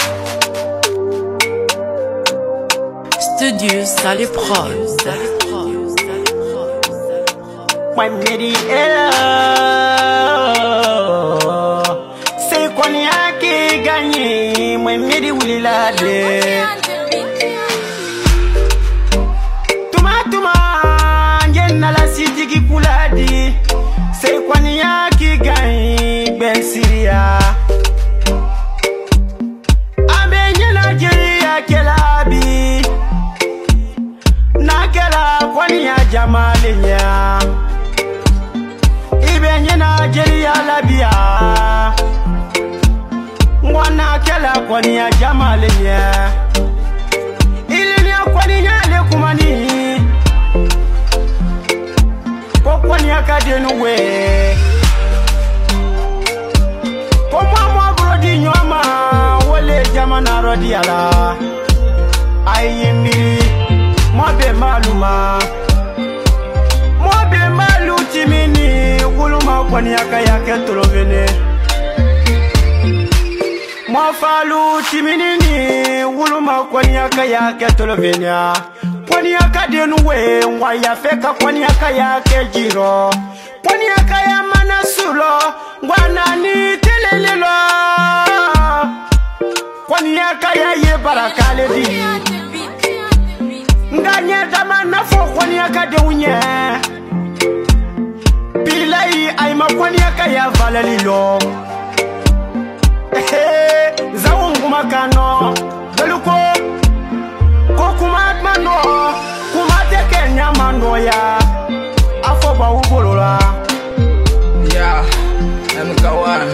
Studio Salé Prod. C'est qu'on y a qui gagne, moi midi ou l'ilade. Tuma, y'en a la cité qui couladi. C'est qu'on y a qui gagne, ben Syria. Abe y'en Nigeria kelabi. Nakela kwani ya jamalinya. Ibe Nigeria labia. Mwana kela kwani ya jamalinya. Ilinia kwani ya lekumani. Kwani ya kadenuwe. Kwa brodi nyoma wole jamana rodiala. Ayimiri mobe maluma mobe malu timini guluma kwani yake tolovene mofalu timini ni guluma kwani yake tolovene kwani denuwe ngwaya feka kwani yake jiro kwani ya manasulo ngwana ni telelelo kwani ye barakale di Nganye dama na fo kwani de unye Bilai ay ma kwani ya valalilo Zawungu makano Beluko Kokuma mano Kuma teke nyamano ya Afo ba ubolola Yeah, MK1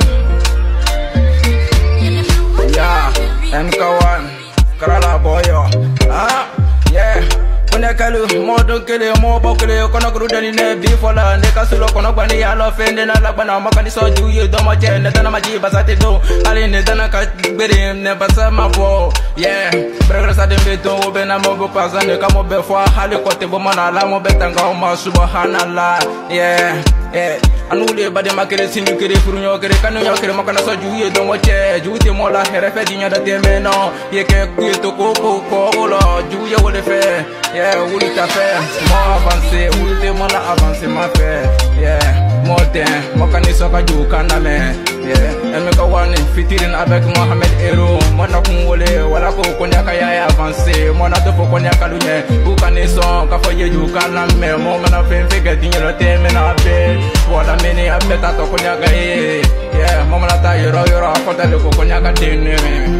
Yeah, MK1 Karala boyo Yeah, kone kalu, modo kele, mo bokele, kono grudani ne bifola, ne kasulo kono kwani ya lo fende na lakbana makani so juye domo je ne dana maji basate do, ali ne dana ka bere ne basa mabo. Yeah, bregre sa dembe do obe na mo bo pasa ne kamo be fwa hali kote bo mana la mo betanga o ma subhanallah. Yeah, anule bade makere sinu kere furunyo kere kanu yo kere makana so juye domo je juye mo la herefe dinya da temeno ye ke kuito ko lo juye wole fe. Yeah, où t'as fait, moi avancé, où t'es mon avancé ma fait. Yeah, moi t'es, moi quand ils sont du caname. Yeah, MK1 featuring avec Mohamed Hero. Moi n'a qu'on wole, voilà qu'on y a qu'à avancer. Moi n'a de faut qu'on y a qu'à l'unir. Où quand ils sont, qu'à faire du caname. Moi m'en a fait que digne le thème n'a fait. Voilà mené à peut-être à ton qu'on y a gagné. Yeah, moi m'en a taillé, yora, quand elle est qu'on y a gagné.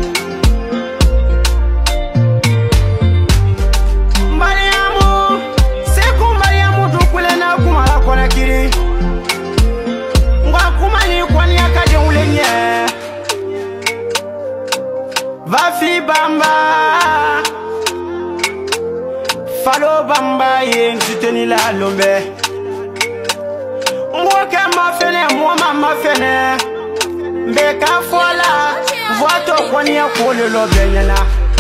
Vafi bamba Falo bamba ye nsuteni la lombe Mwoke mafene mwoma mafene Mbeka fola Voto kwani ya kule lobe nyana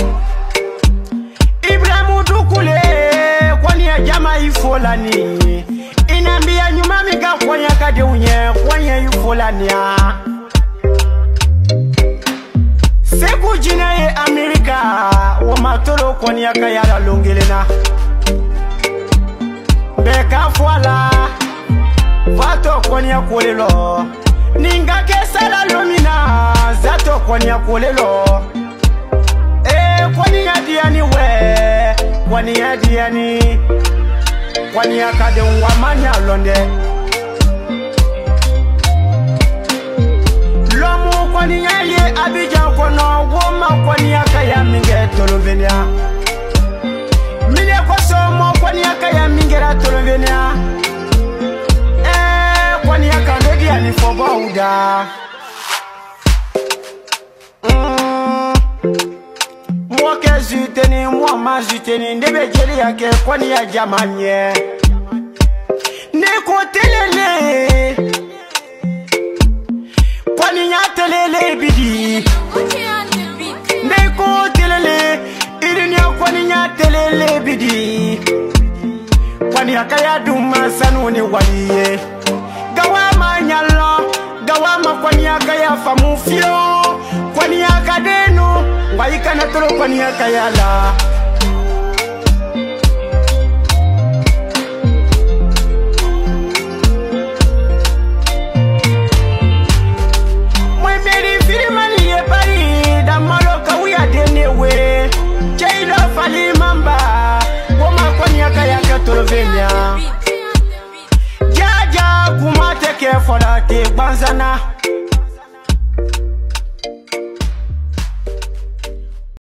Ibrahimu dukule Kwani ya jama ifola ni Inambia nyuma miga kwani ya kade unye Kwani ya ifola ni ya Seku jina ye Amerika Wamatoro kwani ya kayara longelena Beka fwala Vato kwani ya kolelo Ninga kesala lomina Zato kwani ya kolelo Kwani ya diani we Kwani ya diani Kwani ya kade unwamanya londe Lomu kwani ya ye Abidjan kono Woma kwani ya kaya minge tolovenia Mine kwa somo kwani ya kaya minge ra tolovenia Kwani ya kandodi ya nifoba uda Mwoke zuteni, mwama zuteni Ndebe jeli yake kwani ya jamanye Neko telele Kwani ya telele bidi Neko telele Ilinia kwani ya telele bidi Kwani ya kaya duma sanuni waliye Gawama nyalo Gawama kwani ya kaya famufio Kwani ya kadenu kana tolo kwani akayala Jaja kuma take fola te banzana